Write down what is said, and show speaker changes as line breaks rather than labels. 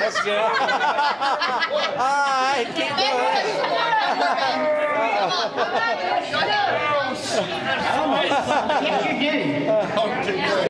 That's good. All right, keep going.
What you do?